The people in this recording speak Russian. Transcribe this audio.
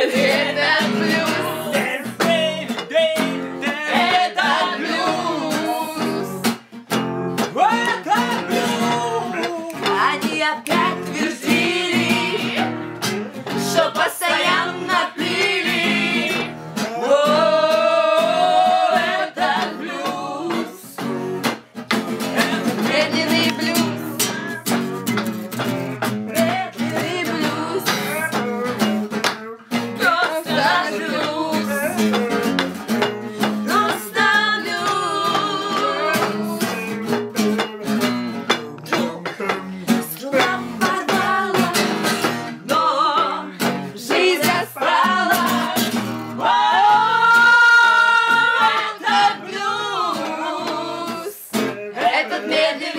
Это блюз. Это блюз. Они опять твердили, что постоянно пили. О, это блюз. Это медленный блюз. Медленный блюз. Просто блюз. Просто блюз. Струна порвала, но жизнь расправила. О, это блюз. Этот медленный